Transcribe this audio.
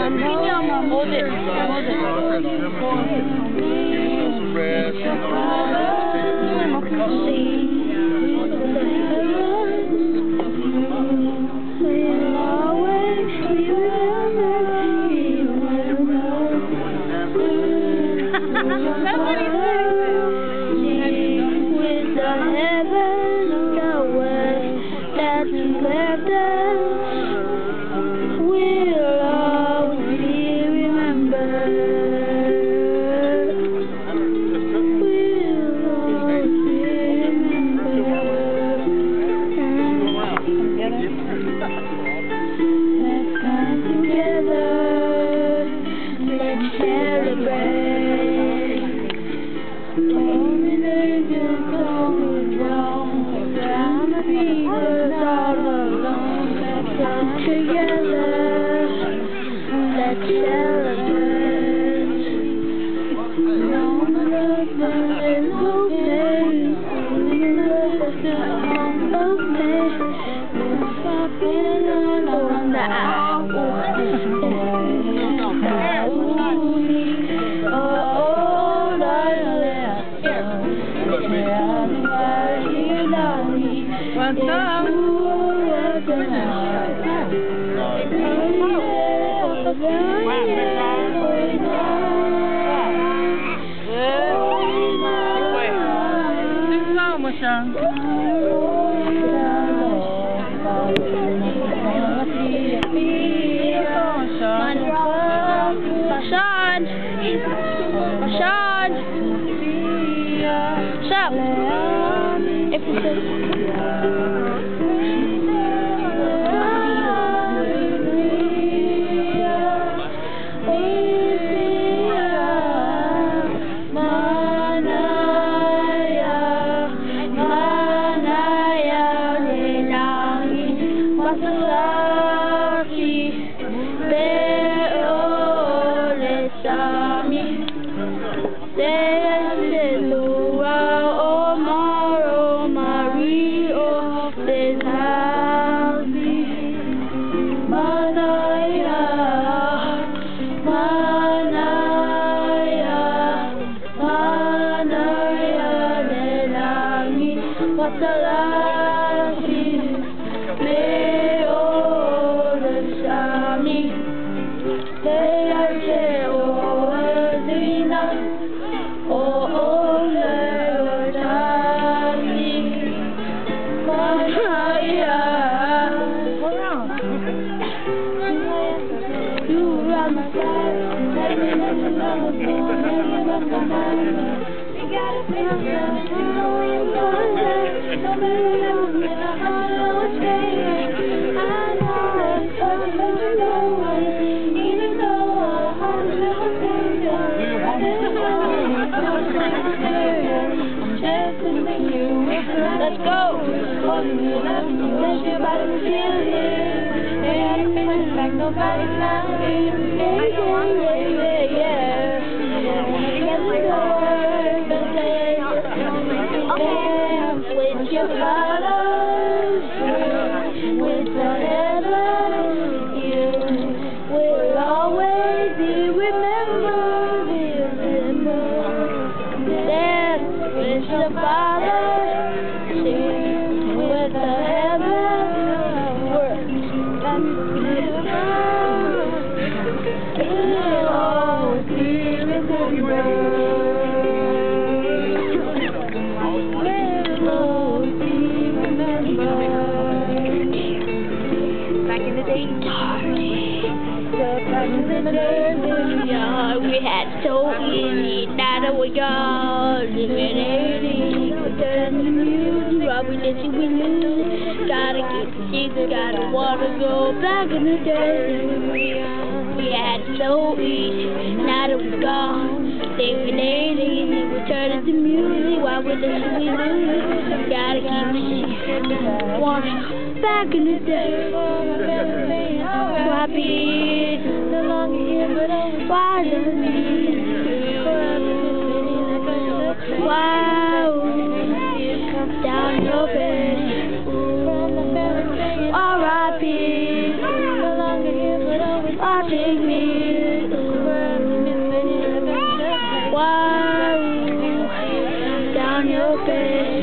Hold it. What's up? Sing song, Mashan. Mashan! What's up? Let's go! With your colors, with whatever you will always be remembered. There is the Father, with the heaven works and will always be remembered. We had so easy, now that we got living 80, turn the music, while we listen, we lose. Gotta keep the secret, gotta wanna go back in the day. We had so easy, now that we gone, living 80, we turn the music, while we listen, we lose. Gotta keep the secret, wanna go back in the day. Happy, no longer here, but why does me? Wow, down your bed. R.I.P. No longer here, but take me. open.